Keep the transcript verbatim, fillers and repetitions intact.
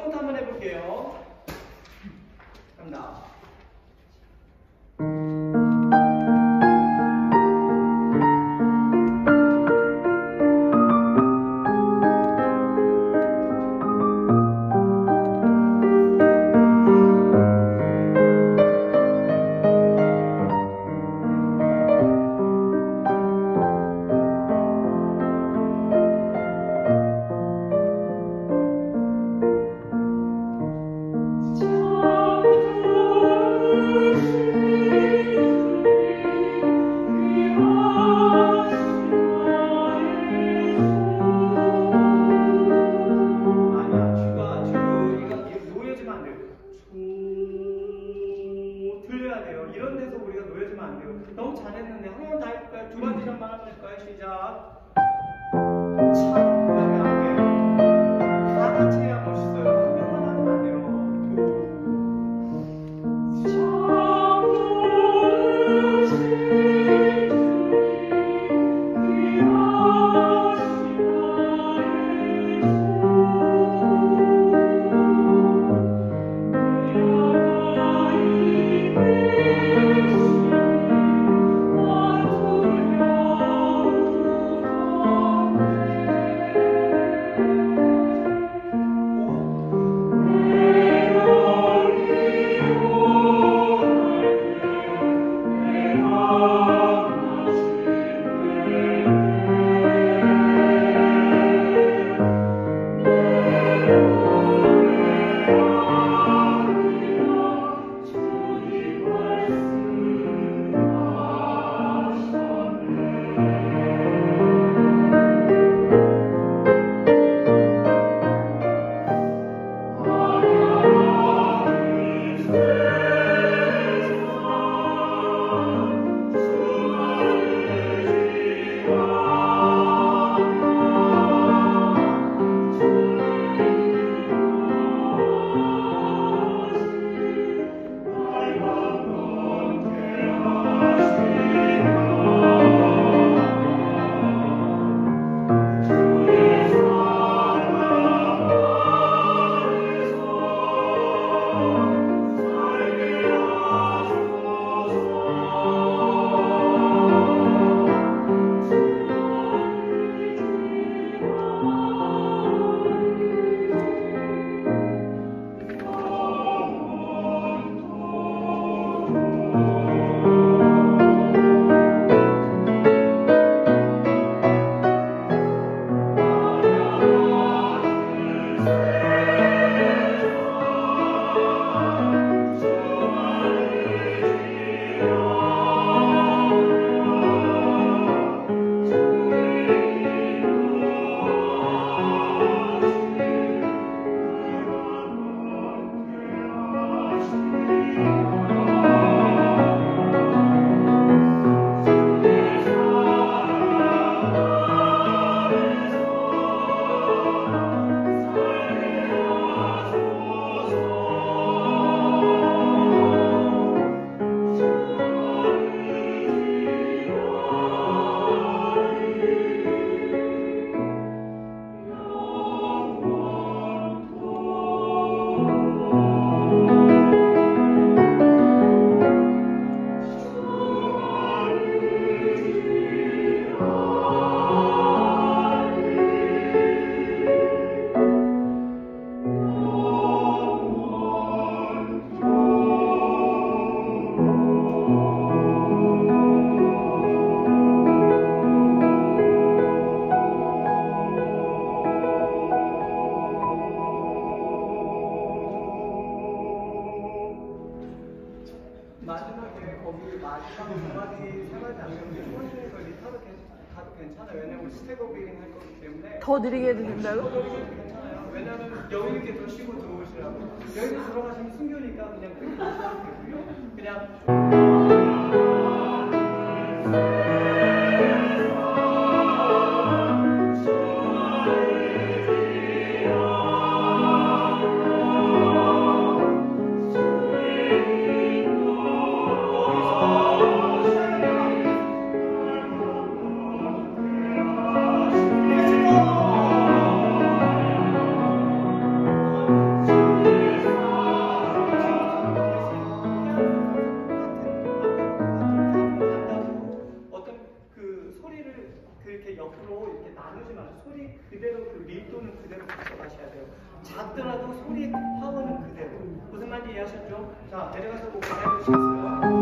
처음부터 한번 해볼게요. 갑니다. 너무 잘했는데 한 번 더 해볼까요? 두 번째 전만 한번 해볼까요? 시작. 참, 그다음에 안 돼요. 다 같이 해야 멋있어요. 한 명만 하면 안 돼요. 마지막에 거기 마지막 두 마디 세 마디 안 되는데 천천히 리타도 가도 괜찮아요. 왜냐면 우리 스텝업 빌링 할 거기 때문에 더 느리게 해도 된다고? 괜찮아요. 왜냐면 여유 있게 더 쉬고 들어오시라고. 여기서 들어가시면 숨겨니까 그냥 그렇게 하셔도 되고요. 그냥 Thank you. 옆으로 이렇게 나누지 마세요. 소리 그대로 그 밀도는 그대로 가져가셔야 돼요. 작더라도 소리 파워는 그대로. 무슨 말인지 이해하셨죠? 자, 내려가서 뭐 말해보시겠어요?